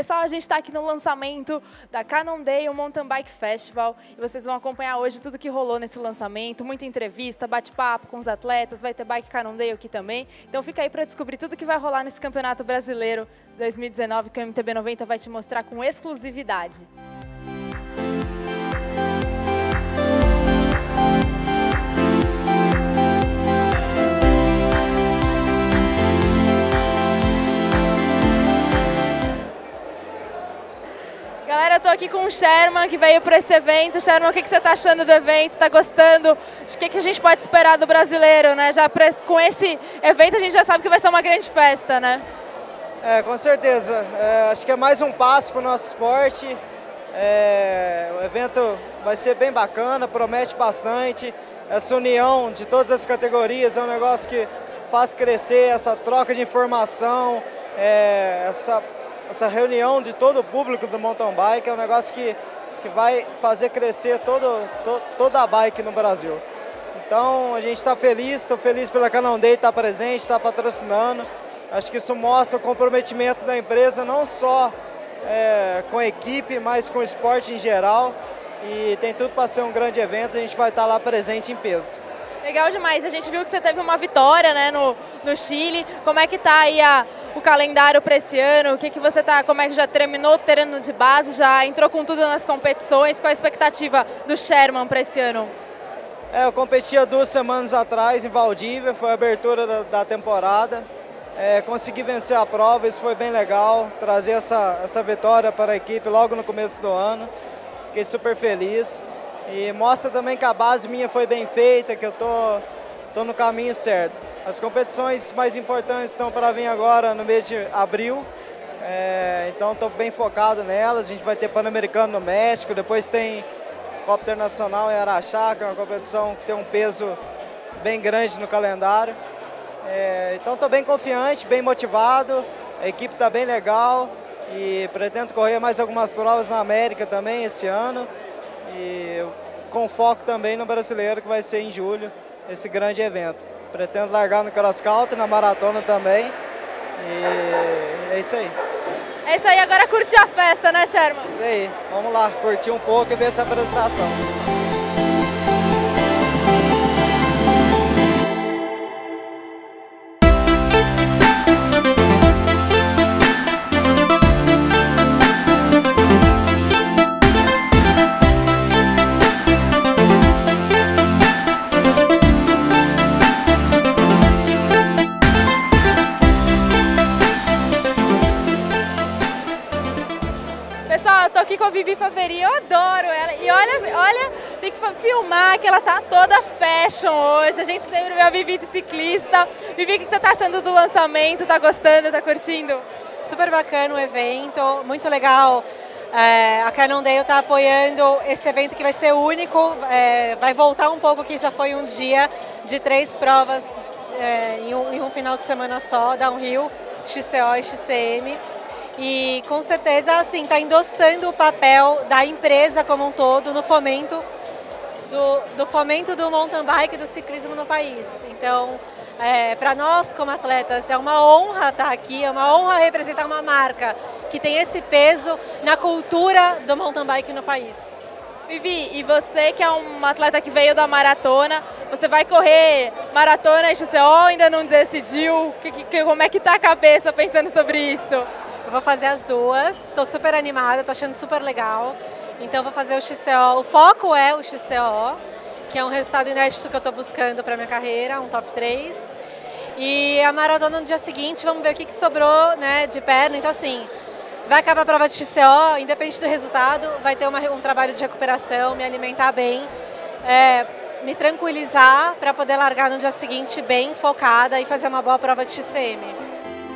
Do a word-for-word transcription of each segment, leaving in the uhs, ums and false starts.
Pessoal, a gente está aqui no lançamento da Cannondale Mountain Bike Festival e vocês vão acompanhar hoje tudo que rolou nesse lançamento, muita entrevista, bate-papo com os atletas, vai ter Bike Cannondale aqui também. Então fica aí para descobrir tudo que vai rolar nesse Campeonato Brasileiro dois mil e dezenove que o M T B noventa vai te mostrar com exclusividade. Galera, eu tô aqui com o Sherman, que veio para esse evento. Sherman, o que, que você tá achando do evento? Tá gostando? O que, que a gente pode esperar do brasileiro, né? Já pra, com esse evento a gente já sabe que vai ser uma grande festa, né? É, com certeza. É, acho que é mais um passo para o nosso esporte. É, o evento vai ser bem bacana, promete bastante. Essa união de todas as categorias é um negócio que faz crescer, essa troca de informação, é, essa Essa reunião de todo o público do mountain bike é um negócio que, que vai fazer crescer todo, to, toda a bike no Brasil. Então a gente está feliz, estou feliz pela Cannondale estar presente, estar patrocinando. Acho que isso mostra o comprometimento da empresa, não só é, com a equipe, mas com o esporte em geral. E tem tudo para ser um grande evento, a gente vai estar lá presente em peso. Legal demais, a gente viu que você teve uma vitória, né, no, no Chile. Como é que tá aí a... o calendário para esse ano, o que, que você tá, como é que já terminou o treino de base, já entrou com tudo nas competições, qual a expectativa do Sherman para esse ano? É, eu competi há duas semanas atrás em Valdívia, foi a abertura da, da temporada, é, consegui vencer a prova, isso foi bem legal, trazer essa, essa vitória para a equipe logo no começo do ano, fiquei super feliz e mostra também que a base minha foi bem feita, que eu tô, tô no caminho certo. As competições mais importantes estão para vir agora no mês de abril, é, então estou bem focado nelas. A gente vai ter Pan-Americano no México, depois tem Copa Internacional em Araxá, que é uma competição que tem um peso bem grande no calendário. É, então estou bem confiante, bem motivado, a equipe está bem legal e pretendo correr mais algumas provas na América também esse ano. E com foco também no brasileiro, que vai ser em julho, esse grande evento. Pretendo largar no cross country, na maratona também. E é isso aí. É isso aí, agora curtir a festa, né, Sherman? Isso aí. Vamos lá, curtir um pouco e ver essa apresentação. Pessoal, eu tô aqui com a Vivi Faveri, eu adoro ela. E olha, olha, tem que filmar que ela tá toda fashion hoje. A gente sempre vê a Vivi de ciclista. Vivi, o que você tá achando do lançamento? Tá gostando? Tá curtindo? Super bacana o evento, muito legal. É, a Cannondale tá apoiando esse evento que vai ser único. É, vai voltar um pouco que já foi um dia de três provas é, em, um, em um final de semana só, downhill, X C O e X C M. E com certeza assim está endossando o papel da empresa como um todo no fomento do, do fomento do mountain bike e do ciclismo no país. Então, é, para nós como atletas é uma honra estar aqui, é uma honra representar uma marca que tem esse peso na cultura do mountain bike no país. Vivi, e você que é uma atleta que veio da maratona, você vai correr maratona e X C O, ainda não decidiu? Que, que, como é que tá a cabeça pensando sobre isso? Eu vou fazer as duas, estou super animada, estou achando super legal. Então vou fazer o X C O, o foco é o X C O, que é um resultado inédito que eu estou buscando para minha carreira, um top três. E a maratona no dia seguinte, vamos ver o que, que sobrou, né, de perna. Então assim, vai acabar a prova de X C O, independente do resultado, vai ter uma, um trabalho de recuperação, me alimentar bem, é, me tranquilizar para poder largar no dia seguinte bem focada e fazer uma boa prova de X C M.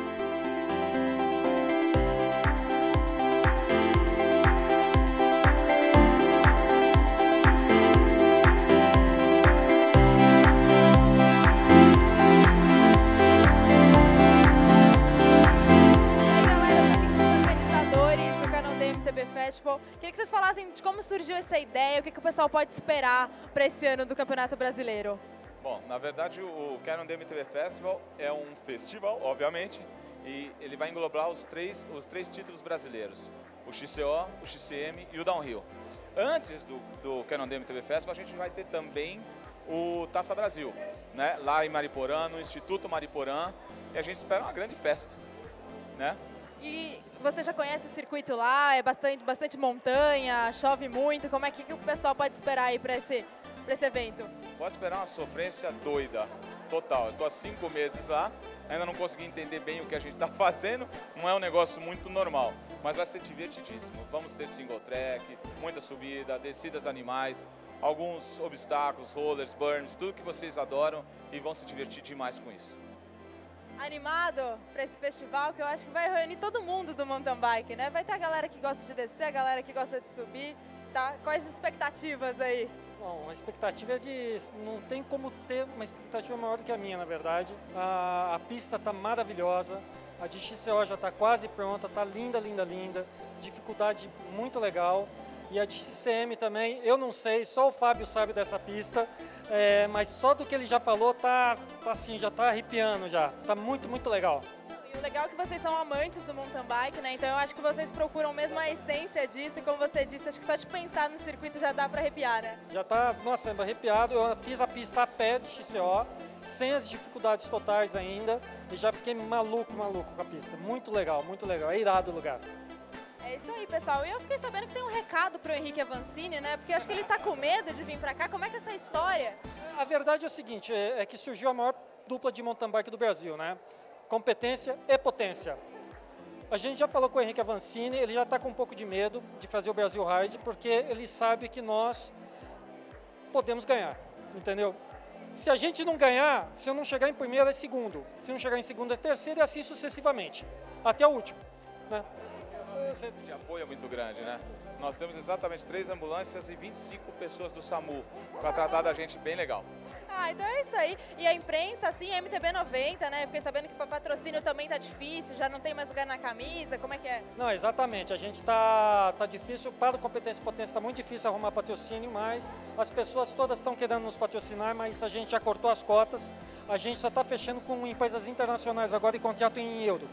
Festival. Queria que vocês falassem de como surgiu essa ideia, o que, que o pessoal pode esperar para esse ano do Campeonato Brasileiro. Bom, na verdade o Cannondale M T B Festival é um festival, obviamente, e ele vai englobar os três, os três títulos brasileiros, o X C O, o X C M e o Downhill. Antes do, do Cannondale M T B Festival, a gente vai ter também o Taça Brasil, né? Lá em Mariporã, no Instituto Mariporã, e a gente espera uma grande festa, né? E você já conhece o circuito lá? É bastante, bastante montanha, chove muito. Como é que, que o pessoal pode esperar aí para esse, para esse evento? Pode esperar uma sofrência doida, total. Eu estou há cinco meses lá, ainda não consegui entender bem o que a gente está fazendo, não é um negócio muito normal, mas vai ser divertidíssimo. Vamos ter single track, muita subida, descidas animais, alguns obstáculos, rollers, burns, tudo que vocês adoram e vão se divertir demais com isso. Animado para esse festival que eu acho que vai reunir todo mundo do mountain bike, né? Vai ter a galera que gosta de descer, a galera que gosta de subir, tá? Quais as expectativas aí? Bom, a expectativa é de... não tem como ter uma expectativa maior do que a minha, na verdade. A, a pista está maravilhosa, a de X C O já está quase pronta, está linda, linda, linda. Dificuldade muito legal. E a de X C M também, eu não sei, só o Fábio sabe dessa pista, é, mas só do que ele já falou, tá, tá assim, já tá arrepiando já. Tá muito, muito legal. E o legal é que vocês são amantes do mountain bike, né? Então eu acho que vocês procuram mesmo a essência disso e como você disse, acho que só de pensar no circuito já dá para arrepiar, né? Já tá, nossa, arrepiado. Eu fiz a pista a pé de X C O, sem as dificuldades totais ainda, e já fiquei maluco, maluco com a pista. Muito legal, muito legal. É irado o lugar. É isso aí, pessoal. E eu fiquei sabendo que tem um recado pro Henrique Avancini, né? Porque eu acho que ele tá com medo de vir pra cá. Como é que é essa história? A verdade é o seguinte, é, é que surgiu a maior dupla de mountain bike do Brasil, né? Competência e potência. A gente já falou com o Henrique Avancini, ele já está com um pouco de medo de fazer o Brasil Ride, porque ele sabe que nós podemos ganhar, entendeu? Se a gente não ganhar, se eu não chegar em primeiro é segundo, se não chegar em segundo é terceiro e assim sucessivamente, até o último, né? Esse de apoio é muito grande, né? Nós temos exatamente três ambulâncias e vinte e cinco pessoas do SAMU para tratar da gente bem legal. Ah, então é isso aí. E a imprensa, assim, M T B noventa, né? Fiquei sabendo que para patrocínio também tá difícil, já não tem mais lugar na camisa, como é que é? Não, exatamente. A gente tá, tá difícil, para o Competência e Potência tá muito difícil arrumar patrocínio, mas as pessoas todas estão querendo nos patrocinar, mas a gente já cortou as cotas. A gente só tá fechando com empresas internacionais agora e contrato em euro.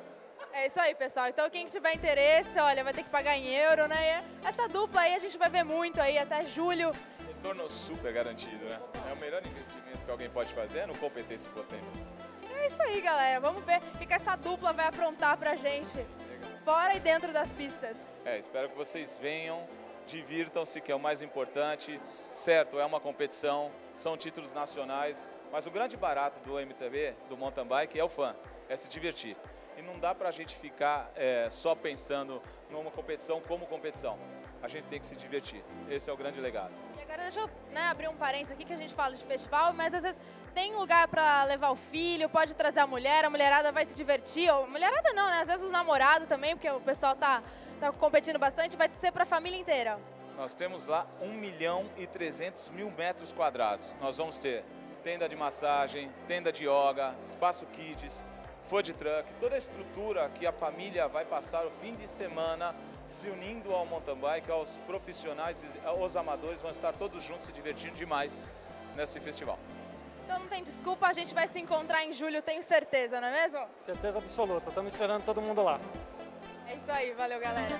É isso aí, pessoal. Então quem tiver interesse, olha, vai ter que pagar em euro, né? E essa dupla aí a gente vai ver muito aí até julho. Retorno super garantido, né? É o melhor investimento que alguém pode fazer no Competência e Potência. É isso aí, galera. Vamos ver o que, que essa dupla vai aprontar pra gente, legal, fora e dentro das pistas. É, espero que vocês venham, divirtam-se, que é o mais importante. Certo, é uma competição, são títulos nacionais, mas o grande barato do M T B, do mountain bike, é o fã, é se divertir. E não dá pra gente ficar é, só pensando numa competição como competição. A gente tem que se divertir. Esse é o grande legado. E agora deixa eu, né, abrir um parênteses aqui que a gente fala de festival, mas às vezes tem lugar para levar o filho, pode trazer a mulher, a mulherada vai se divertir. Ou, mulherada não, né? Às vezes os namorados também, porque o pessoal tá, tá competindo bastante, vai ser para a família inteira. Nós temos lá um milhão e trezentos mil metros quadrados. Nós vamos ter tenda de massagem, tenda de yoga, espaço kids, food truck, toda a estrutura que a família vai passar o fim de semana se unindo ao mountain bike, aos profissionais, aos amadores, vão estar todos juntos se divertindo demais nesse festival. Então não tem desculpa, a gente vai se encontrar em julho, tenho certeza, não é mesmo? Certeza absoluta, estamos esperando todo mundo lá. É isso aí, valeu galera.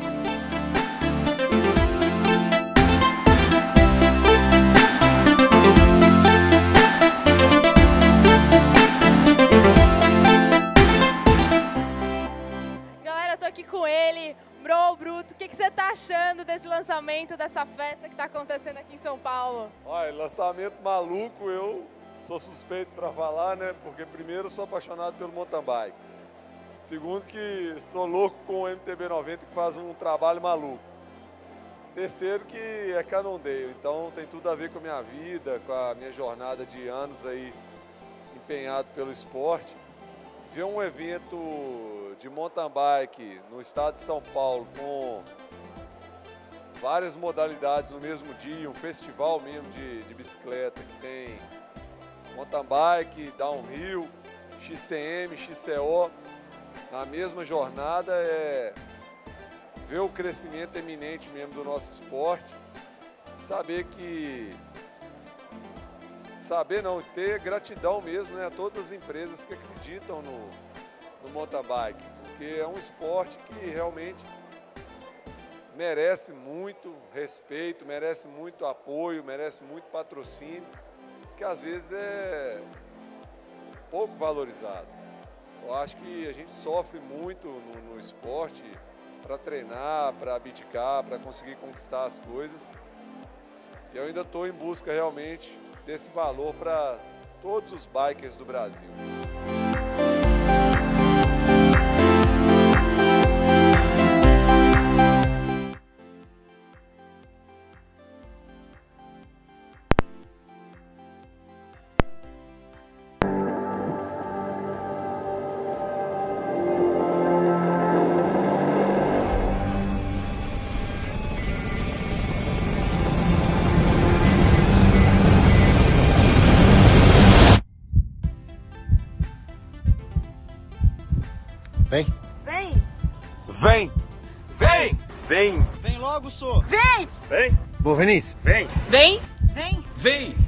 Aqui com ele, Bro Bruto, o que, que você está achando desse lançamento, dessa festa que está acontecendo aqui em São Paulo? Olha, lançamento maluco, eu sou suspeito para falar, né? Porque primeiro sou apaixonado pelo mountain bike. Segundo que sou louco com o M T B noventa que faz um trabalho maluco. Terceiro que é Cannondale, então tem tudo a ver com a minha vida, com a minha jornada de anos aí empenhado pelo esporte. Ver um evento de mountain bike no estado de São Paulo com várias modalidades no mesmo dia, um festival mesmo de, de bicicleta que tem mountain bike, downhill, X C M, X C O, na mesma jornada, é ver o crescimento eminente mesmo do nosso esporte, saber que saber não, ter gratidão mesmo, né, a todas as empresas que acreditam no, no mountain bike, porque é um esporte que realmente merece muito respeito, merece muito apoio, merece muito patrocínio, que às vezes é pouco valorizado. Eu acho que a gente sofre muito no, no esporte para treinar, para abdicar, para conseguir conquistar as coisas. E eu ainda estou em busca realmente desse valor para todos os bikers do Brasil. Vem. Vem. Vem. Vem. Vem. Vem logo, sou. Vem. Vem. Boa, Vinícius. Vem. Vem. Vem. Vem.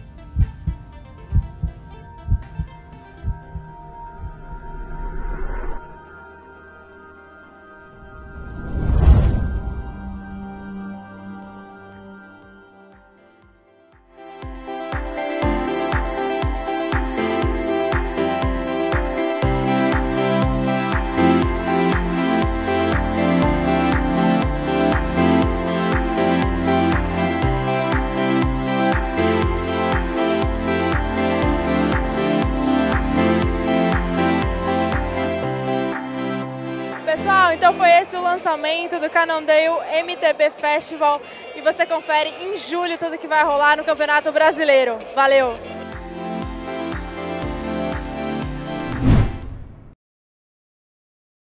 Pessoal, então foi esse o lançamento do Cannondale M T B Festival e você confere em julho tudo que vai rolar no Campeonato Brasileiro. Valeu!